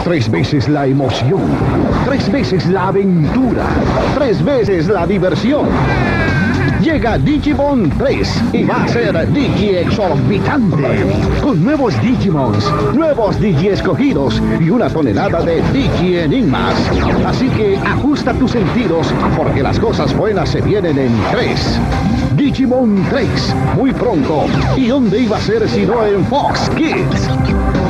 3 veces la emoción, 3 veces la aventura, 3 veces la diversión. Llega Digimon 3 y va a ser Digi exorbitante. Con nuevos Digimons, nuevos Digi escogidos y una tonelada de Digi enigmas. Así que ajusta tus sentidos porque las cosas buenas se vienen en 3. Digimon 3, muy pronto. ¿Y dónde iba a ser si no en Fox Kids?